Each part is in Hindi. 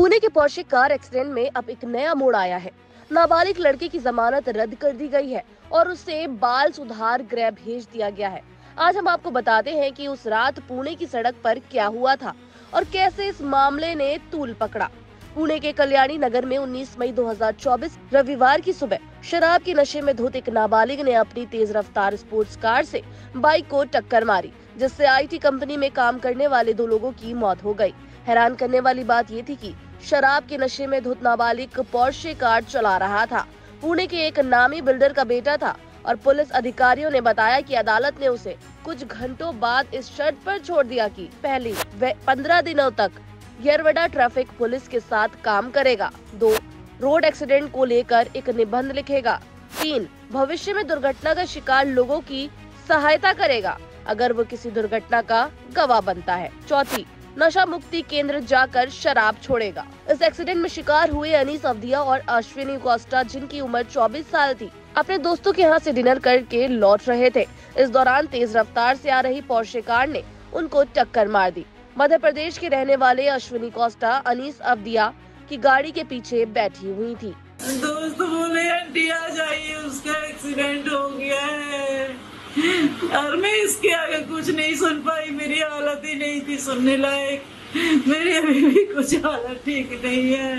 पुणे के पोर्शे कार एक्सीडेंट में अब एक नया मोड़ आया है। नाबालिग लड़के की जमानत रद्द कर दी गई है और उसे बाल सुधार गृह भेज दिया गया है। आज हम आपको बताते हैं कि उस रात पुणे की सड़क पर क्या हुआ था और कैसे इस मामले ने तूल पकड़ा। पुणे के कल्याणी नगर में 19 मई 2024 रविवार की सुबह शराब के नशे में धुत एक नाबालिग ने अपनी तेज रफ्तार स्पोर्ट्स कार से बाइक को टक्कर मारी, जिससे आईटी कंपनी में काम करने वाले 2 लोगों की मौत हो गई। हैरान करने वाली बात ये थी कि शराब के नशे में धुत नाबालिग पोर्शे कार चला रहा था। पुणे के एक नामी बिल्डर का बेटा था और पुलिस अधिकारियों ने बताया कि अदालत ने उसे कुछ घंटों बाद इस शर्त पर छोड़ दिया कि पहली वह 15 दिनों तक येरवडा ट्रैफिक पुलिस के साथ काम करेगा। 2. रोड एक्सीडेंट को लेकर एक निबंध लिखेगा। 3. भविष्य में दुर्घटना का शिकार लोगों की सहायता करेगा अगर वो किसी दुर्घटना का गवाह बनता है। 4. नशा मुक्ति केंद्र जाकर शराब छोड़ेगा। इस एक्सीडेंट में शिकार हुए अनीस अवदिया और अश्विनी कोस्टा, जिनकी उम्र 24 साल थी, अपने दोस्तों के यहाँ से डिनर करके लौट रहे थे। इस दौरान तेज रफ्तार से आ रही पोर्शे कार ने उनको टक्कर मार दी। मध्य प्रदेश के रहने वाले अश्विनी कोस्टा अनीस अवदिया की गाड़ी के पीछे बैठी हुई थी। दोस्त बोले आंटी आ जाइए, उसका एक्सीडेंट हो गया है और मैं इसके आगे कुछ नहीं सुन पाई। मेरी हालत ही नहीं थी सुनने लायक। मेरी अभी भी कुछ हालत ठीक नहीं है।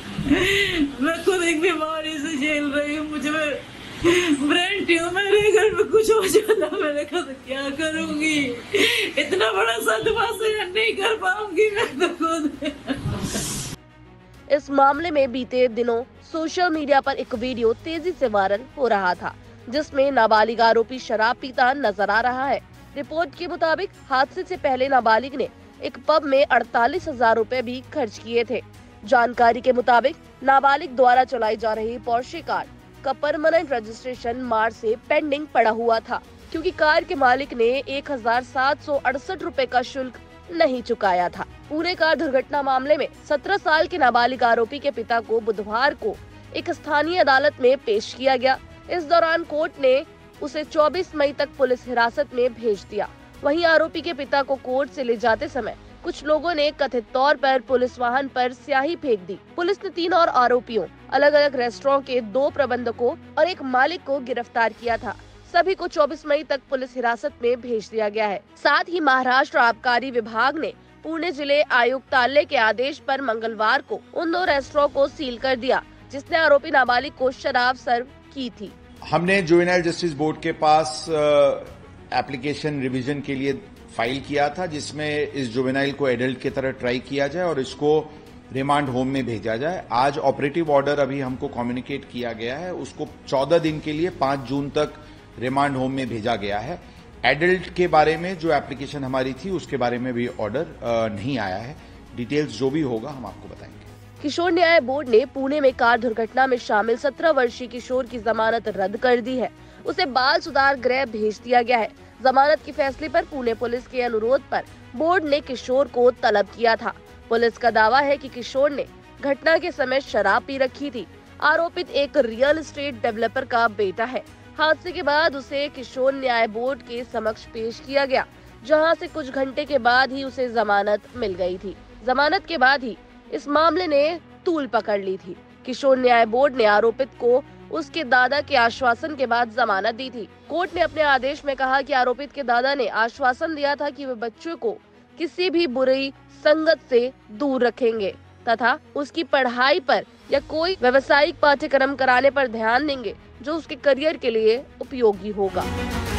मैं खुद एक बीमारी से झेल रही हूँ। मुझे ब्रेन ट्यूमर है, घर में कुछ हो जाता मैंने कहा तो क्या करूंगी। इतना बड़ा सदमा सहन नहीं कर पाऊंगी मैं तो खुद। इस मामले में बीते दिनों सोशल मीडिया पर एक वीडियो तेजी से वायरल हो रहा था, जिसमें नाबालिग आरोपी शराब पीता नजर आ रहा है। रिपोर्ट के मुताबिक हादसे से पहले नाबालिग ने एक पब में 48,000 रुपए भी खर्च किए थे। जानकारी के मुताबिक नाबालिग द्वारा चलाई जा रही पोर्शे कार का परमानेंट रजिस्ट्रेशन मार्च से पेंडिंग पड़ा हुआ था, क्योंकि कार के मालिक ने 1,768 रुपए का शुल्क नहीं चुकाया था। पूरे कार दुर्घटना मामले में 17 साल के नाबालिग आरोपी के पिता को बुधवार को एक स्थानीय अदालत में पेश किया गया। इस दौरान कोर्ट ने उसे 24 मई तक पुलिस हिरासत में भेज दिया। वहीं आरोपी के पिता को कोर्ट से ले जाते समय कुछ लोगों ने कथित तौर पर पुलिस वाहन पर स्याही फेंक दी। पुलिस ने 3 और आरोपियों, अलग अलग रेस्टोरेंट के 2 प्रबंधकों और एक मालिक को गिरफ्तार किया था। सभी को 24 मई तक पुलिस हिरासत में भेज दिया गया है। साथ ही महाराष्ट्र आबकारी विभाग ने पुणे जिले आयुक्तालय के आदेश पर मंगलवार को उन 2 रेस्टोरेंट को सील कर दिया, जिसने आरोपी नाबालिग को शराब सर्व की थी। हमने जुवेनाइल जस्टिस बोर्ड के पास एप्लीकेशन रिवीजन के लिए फाइल किया था, जिसमें इस जुवेनाइल को एडल्ट की तरह ट्राई किया जाए और इसको रिमांड होम में भेजा जाए। आज ऑपरेटिव ऑर्डर अभी हमको कम्युनिकेट किया गया है, उसको 14 दिन के लिए 5 जून तक रिमांड होम में भेजा गया है। एडल्ट के बारे में जो एप्लीकेशन हमारी थी उसके बारे में भी ऑर्डर नहीं आया है। डिटेल्स जो भी होगा हम आपको बताएंगे। किशोर न्याय बोर्ड ने पुणे में कार दुर्घटना में शामिल 17 वर्षीय किशोर की जमानत रद्द कर दी है। उसे बाल सुधार गृह भेज दिया गया है। जमानत के फैसले पर पुणे पुलिस के अनुरोध पर बोर्ड ने किशोर को तलब किया था। पुलिस का दावा है कि किशोर ने घटना के समय शराब पी रखी थी। आरोपित एक रियल एस्टेट डेवलपर का बेटा है। हादसे के बाद उसे किशोर न्याय बोर्ड के समक्ष पेश किया गया, जहां से कुछ घंटे के बाद ही उसे जमानत मिल गई थी। जमानत के बाद ही इस मामले ने तूल पकड़ ली थी। किशोर न्याय बोर्ड ने आरोपित को उसके दादा के आश्वासन के बाद जमानत दी थी। कोर्ट ने अपने आदेश में कहा कि आरोपित के दादा ने आश्वासन दिया था कि वे बच्चों को किसी भी बुरी संगत से दूर रखेंगे तथा उसकी पढ़ाई पर या कोई व्यावसायिक पाठ्यक्रम कराने पर ध्यान देंगे जो उसके करियर के लिए उपयोगी होगा।